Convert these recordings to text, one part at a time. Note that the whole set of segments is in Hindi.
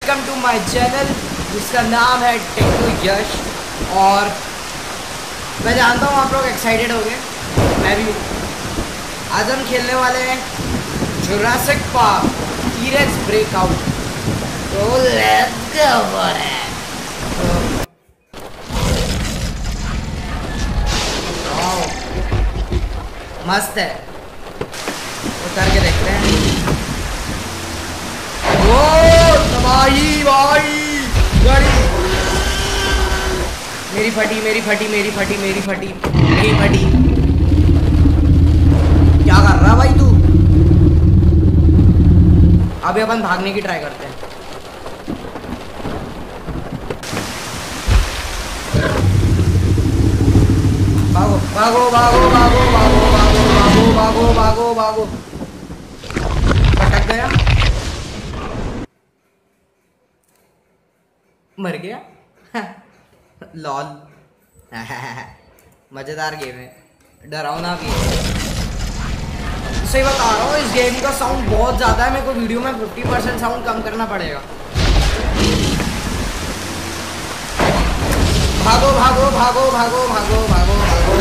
वेलकम टू माय चैनल जिसका नाम है टेक्नो यश। और मैं जानता हूँ आप लोग एक्साइटेड हो गए, मैं भी। आज हम खेलने वाले हैं जुरासिक पार्क टी-रेक्स ब्रेकआउट। तो लेट्स गो फॉर इट। मस्त है, उतर के देखते हैं। वो तबाही भाई, गाड़ी मेरी फटी मेरी फटी मेरी फटी मेरी फटी मेरी फटी। क्या कर रहा भाई तू? अभी अपन भागने की ट्राई करते हैं। भागो भागो भागो भागो भागो भागो भागो भागो भागो। पटक गया, मर गया। लॉल। मजेदार गेम है, डरावना गेम। सही बता रहा हूँ, इस गेम का साउंड बहुत ज्यादा है। मेरे को वीडियो में 50% साउंड कम करना पड़ेगा। भागो भागो भागो भागो भागो भागो भागो।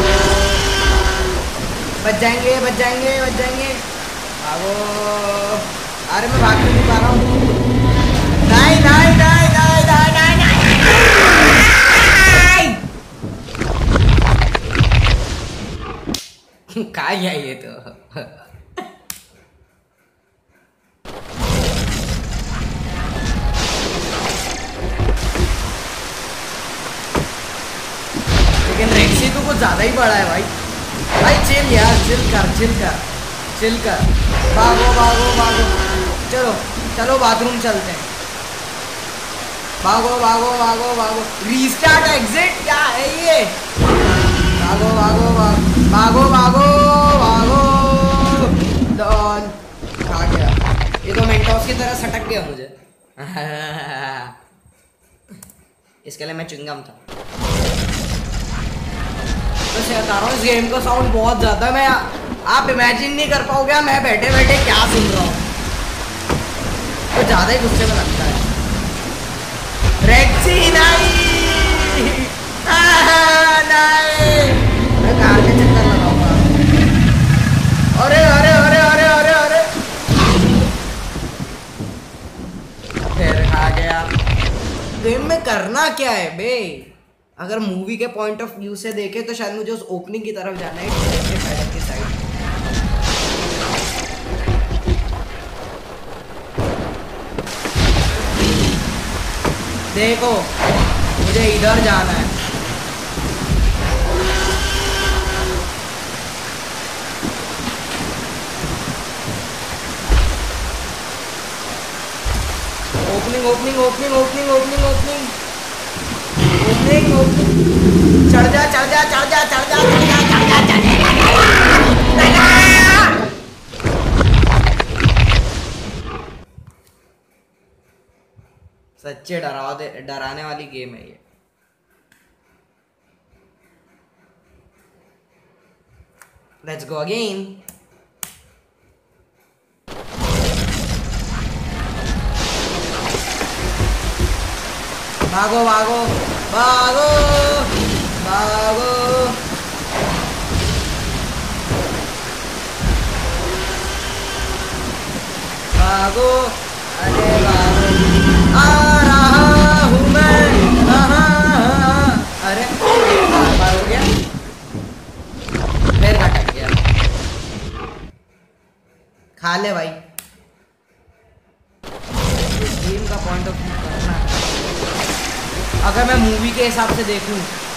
बच जाएंगे बच जाएंगे बच जाएंगे। भागो। अरे मैं भाग नहीं पा रहा हूँ। नहीं नहीं नहीं नहीं नहीं नहीं। क्या है ये तो? लेकिन रेक्सी तो कुछ ज्यादा ही बड़ा है भाई। भाई चिल यार, चिल कर चिल कर चिल कर। भागो भागो भागो। चलो चलो बाथरूम चलते हैं। भागो भागो भागो भागो। रीस्टार्ट एग्जिट क्या है ये? भागो भागो भागो भागो भागो। डॉन खा गया। ये तो मेंटोस की तरह सटक गया मुझे। इसके लिए मैं चिंगम था। तो बता रहा हूँ, इस गेम का साउंड बहुत ज्यादा है। मैं आप इमेजिन नहीं कर पाओगे मैं बैठे बैठे क्या सुन रहा हूँ। तो ज्यादा ही गुस्से में लगता है। रेक्सी नहीं, नहीं। मैं कार के चक्कर लगाऊंगा। अरे अरे अरे अरे अरे अरे, फिर खा गया। गेम में करना क्या है बे? अगर मूवी के पॉइंट ऑफ व्यू से देखे तो शायद मुझे उस ओपनिंग की तरफ जाना है, पैडल की साइड। देखो मुझे इधर जाना है। Opening opening opening opening opening opening opening opening. चढ़ जा चढ़ जा चढ़ जा चढ़ जा चढ़ जा चढ़ जा चढ़ जा। सच्चे डराने वाली गेम है ये। Let's go again. भागो भागो भागो भागो। भागो अरे भागो। आ रहा हूँ मैं। अरे बार हो गया, फिर अटक गया। खा ले भाई। इस गेम का पॉइंट ऑफ व्यू करना, अगर मैं मूवी के हिसाब से देखूं।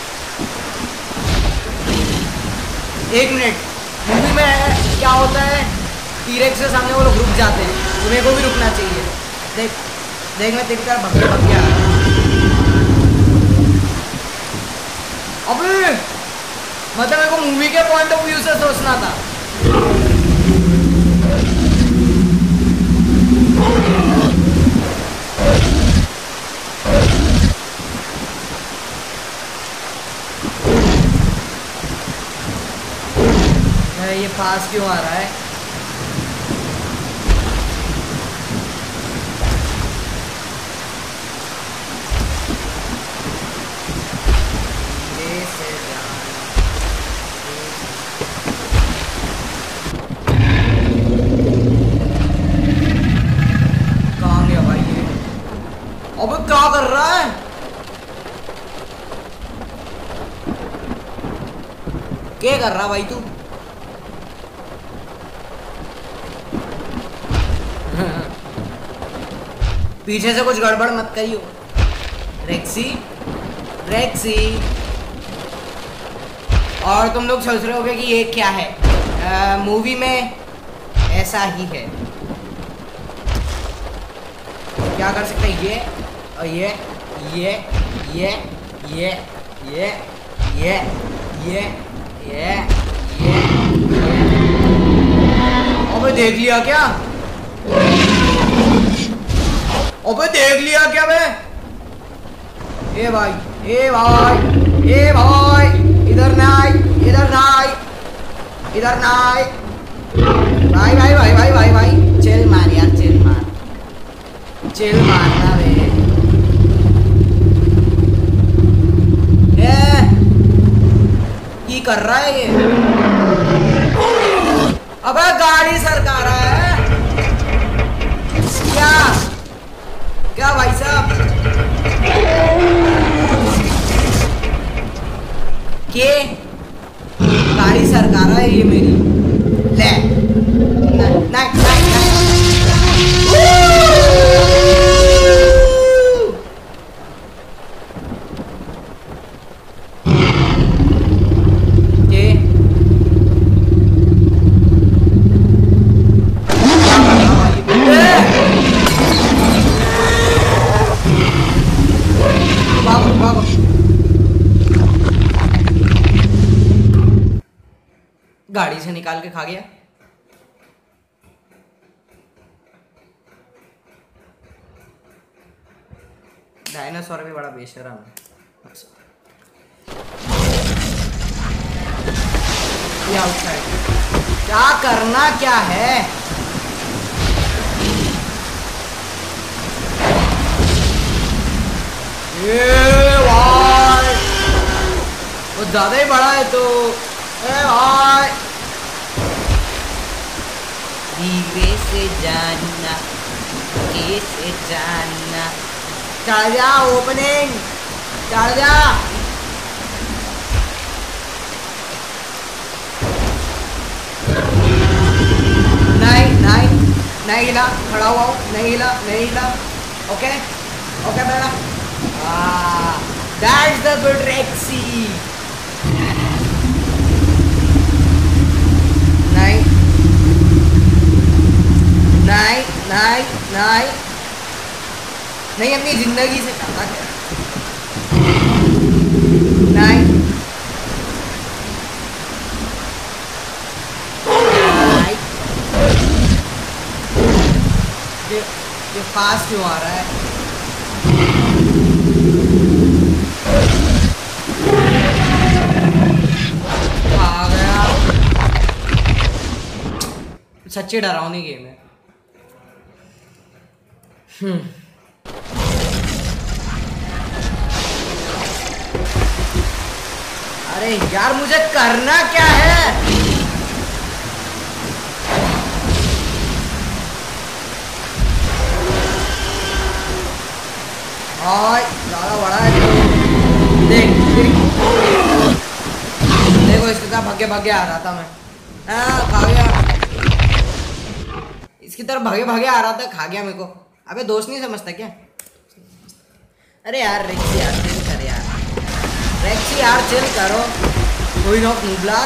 एक मिनट, मूवी में क्या होता है, टी-रेक्स के सामने वो लोग रुक जाते हैं, तुम्हें को भी रुकना चाहिए। देख देख मैं तेरी तरह भग गया। अबे मतलब मेरे को मूवी के पॉइंट ऑफ व्यू से सोचना था। ये पास क्यों आ रहा है? अबे क्या कर रहा है? क्या कर रहा भाई तू? पीछे से कुछ गड़बड़ मत करियो। रेक्सी, रेक्सी। और तुम लोग सोच रहे होगे कि ये क्या है? मूवी में ऐसा ही है। क्या कर सकते हैं? ये और ये ये ये ये ये ये ये ये ये। अबे देख लिया क्या? अबे देख लिया क्या मैं? ए भाई, ए भाई, ए भाई, इधर नहीं, इधर नहीं, इधर नहीं। भाई भाई भाई भाई भाई भाई, चिल मार यार, चिल मार, चिल मारना बे। कर रहा है ये? अबे गाड़ी सरका रहा है क्या? क्या भाई साहब? के गाड़ी सरका रहा है ये मेरी? ले नहीं नहीं गाड़ी से निकाल के खा गया। डायनासोर भी बड़ा बेशरम है। क्या करना क्या है? ये भाई वो ज्यादा ही बड़ा है तो। ए भाई धीरे से जानना, कैसे जानना। चढ़ जा, ओपनिंग चढ़ जा। नहीं नहीं नहीं हिला, खड़ा हुआ हूँ, नहीं हिला, नहीं हिला। ओके ओके बेटा। That's the good Rexy. नहीं नहीं नहीं नहीं नहीं, अपनी जिंदगी से चाहता क्या? नहीं ये फास्ट क्यों आ रहा है? आ गया। सच्ची डरावनी गेम है। अरे यार मुझे करना क्या है? ज्यादा बड़ा है तो देख, देखो इसके साथ भागे भागे आ रहा था मैं। खा गया, इसकी तरफ भागे भागे आ रहा था, खा गया मेरे को। अबे दोस्त नहीं समझता क्या? अरे यार रेक्सी यार चिल कर यार, रेक्सी यार चिल करो। कोई नॉक मुबला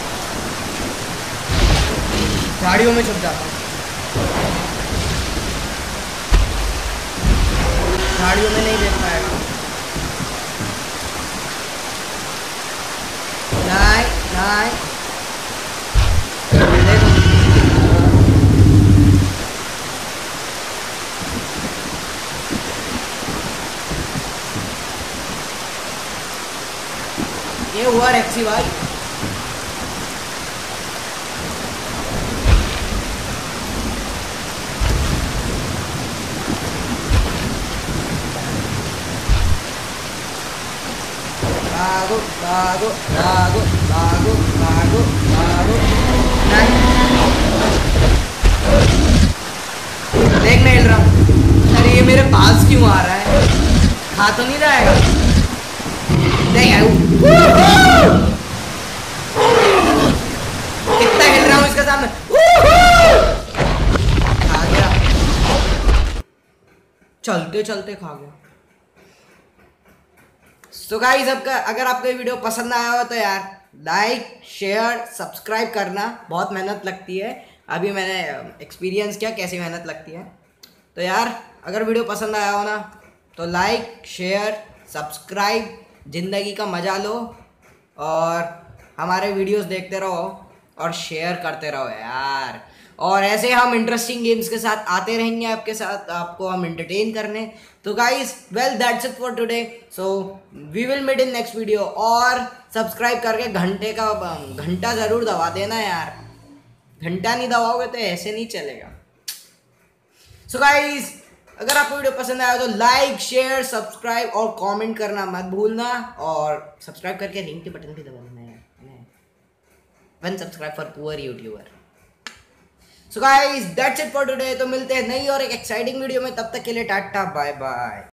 गाड़ियों में छुप जाता हूँ, गाड़ियों में नहीं देख पाएगा। नहीं नहीं देखो ये हुआ रेक्सी भाई। भागो भागो भागो भागो भागो भागो। नहीं देख नहीं हिल रहा। अरे ये मेरे पास क्यों आ रहा है? खा तो नहीं रहा है? नहीं है। कितना हिल रहा हूँ इसके सामने। खा गया, चलते चलते खा गया। तो गाइस, अगर आपको ये वीडियो पसंद आया हो तो यार लाइक शेयर सब्सक्राइब करना। बहुत मेहनत लगती है, अभी मैंने एक्सपीरियंस किया कैसी मेहनत लगती है। तो यार अगर वीडियो पसंद आया हो ना तो लाइक शेयर सब्सक्राइब, ज़िंदगी का मज़ा लो और हमारे वीडियोस देखते रहो और शेयर करते रहो यार। और ऐसे हम इंटरेस्टिंग गेम्स के साथ आते रहेंगे आपके साथ, आपको हम एंटरटेन करने। तो guys well that's it for today, so we will meet in next video. और सब्सक्राइब करके घंटा ज़रूर दबा देना यार, घंटा नहीं दबाओगे तो ऐसे नहीं चलेगा। सो गाइस, अगर आपको वीडियो पसंद आया तो लाइक शेयर सब्सक्राइब और कमेंट करना मत भूलना, और सब्सक्राइब करके रिंग के बटन भी दबा देना यार। 1 subscribe for poor YouTuber. So guys that's it for today. तो मिलते हैं नई और एक एक्साइटिंग वीडियो में, तब तक के लिए टाटा बाय बाय।